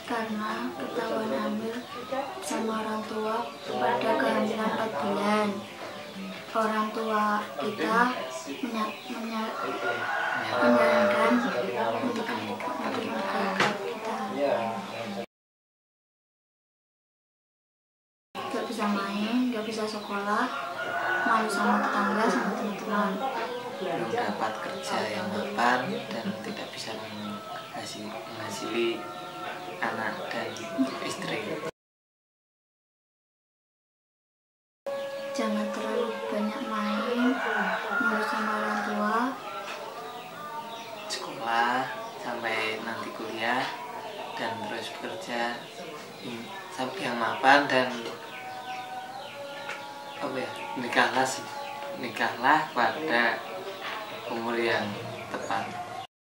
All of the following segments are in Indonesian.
karena ketahuan hamil sama orang tua pada kehamilan 4 bulan. Orang tua kita menyarankan untuk meninggalkan kita. Gak bisa main, gak bisa sekolah, malu sama tetangga, sama teman-teman. Belum dapat kerja yang mapan dan tidak bisa menghasilkan anak dan istri. Jangan terlalu banyak main, malu sama orang tua. Sekolah sampai nanti kuliah dan terus bekerja sampai yang mapan dan nikahlah pada umur yang tepat.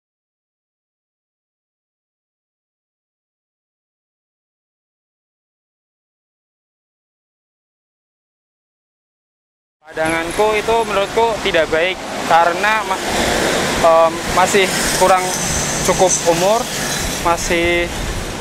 Pandanganku itu menurutku tidak baik karena masih kurang cukup umur, masih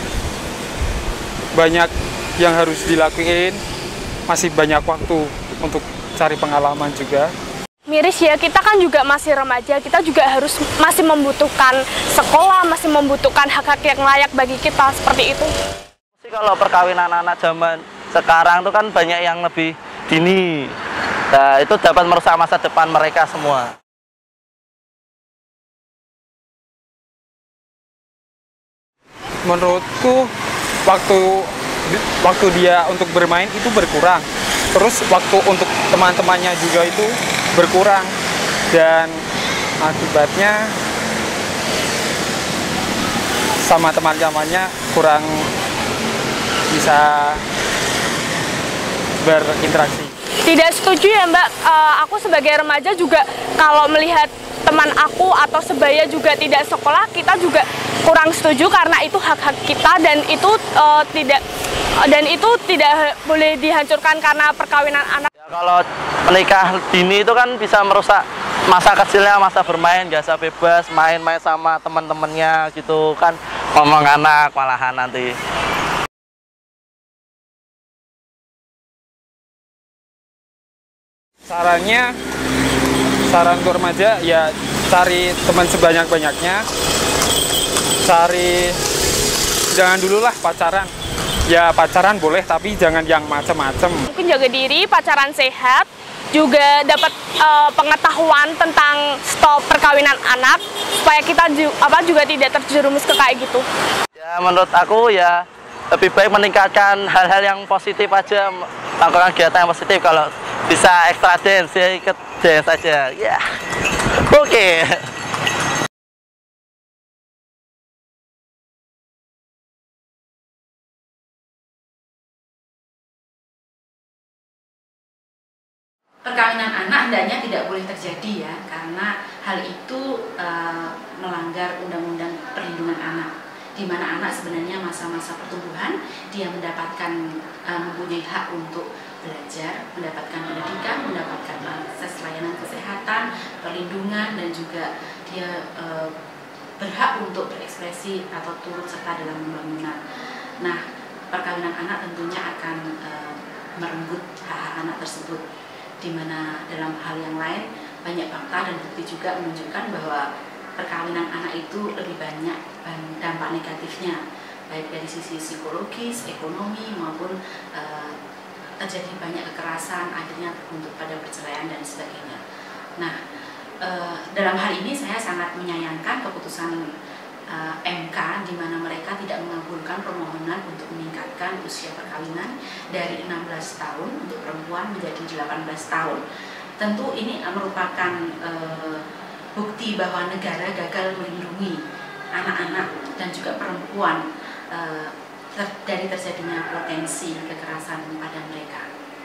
banyak yang harus dilakuin, masih banyak waktu untuk cari pengalaman juga. Miris ya, kita kan juga masih remaja, kita juga masih membutuhkan sekolah, masih membutuhkan hak-hak yang layak bagi kita, seperti itu. Kalau perkawinan anak zaman sekarang itu kan banyak yang lebih dini. Nah, itu dapat merusak masa depan mereka semua. Menurutku waktu dia untuk bermain itu berkurang. Terus waktu untuk teman-temannya juga itu berkurang dan akibatnya sama teman-temannya kurang bisa berinteraksi. Tidak setuju ya Mbak, aku sebagai remaja juga kalau melihat teman aku atau sebaya juga tidak sekolah, kita juga kurang setuju karena itu hak-hak kita dan itu tidak boleh dihancurkan karena perkawinan anak. Ya, kalau menikah dini itu kan bisa merusak masa kecilnya, masa bermain, gak usah bebas, main-main sama teman-temannya gitu kan, ngomong anak malahan nanti. Saran untuk remaja ya cari teman sebanyak-banyaknya, jangan dululah pacaran. Ya pacaran boleh tapi jangan yang macam-macam. Mungkin jaga diri, pacaran sehat, juga dapat pengetahuan tentang stop perkawinan anak supaya kita juga tidak terjerumus ke kayak gitu. Ya menurut aku ya lebih baik meningkatkan hal-hal yang positif aja, lakukan kegiatan yang positif. Kalau bisa extra dance ya ikut dance aja. Ya. Oke. Perkawinan anak hendaknya tidak boleh terjadi ya, karena hal itu melanggar Undang-Undang Perlindungan Anak, di mana anak sebenarnya masa-masa pertumbuhan, dia mempunyai hak untuk belajar, mendapatkan pendidikan, mendapatkan akses layanan kesehatan, perlindungan, dan juga dia berhak untuk berekspresi atau turut serta dalam pembangunan. Nah, perkawinan anak tentunya akan merenggut hak-hak anak tersebut, di mana dalam hal yang lain banyak fakta dan bukti juga menunjukkan bahwa perkawinan anak itu lebih banyak dampak negatifnya, baik dari sisi psikologis, ekonomi, maupun terjadi banyak kekerasan, akhirnya untuk pada perceraian dan sebagainya. Nah, dalam hal ini saya sangat menyayangkan keputusan MK di mana mereka tidak mengabulkan permohonan untuk meningkatkan usia perkawinan dari 16 tahun untuk perempuan menjadi 18 tahun. Tentu ini merupakan bukti bahwa negara gagal melindungi anak-anak dan juga perempuan dari terjadinya potensi kekerasan pada mereka.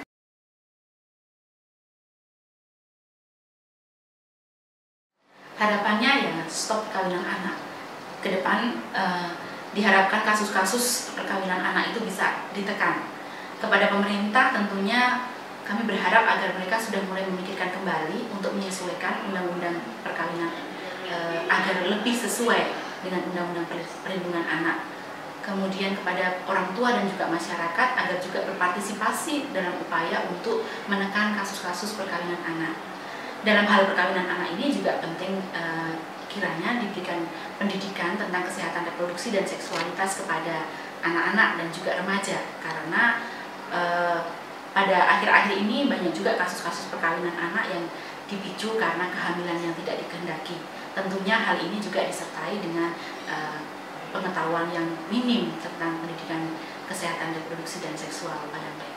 Harapannya ya stop perkawinan anak. Ke depan diharapkan kasus-kasus perkawinan anak itu bisa ditekan. Kepada pemerintah tentunya kami berharap agar mereka sudah mulai memikirkan kembali untuk menyesuaikan undang-undang perkawinan agar lebih sesuai dengan undang-undang perlindungan anak. kemudian kepada orang tua dan juga masyarakat agar juga berpartisipasi dalam upaya untuk menekan kasus-kasus perkawinan anak. Dalam hal perkawinan anak ini juga penting kiranya diberikan pendidikan tentang kesehatan reproduksi dan seksualitas kepada anak-anak dan juga remaja, karena pada akhir-akhir ini banyak juga kasus-kasus perkawinan anak yang dipicu karena kehamilan yang tidak dikehendaki. Tentunya hal ini juga disertai dengan pengetahuan yang minim tentang pendidikan kesehatan reproduksi dan seksual pada mereka.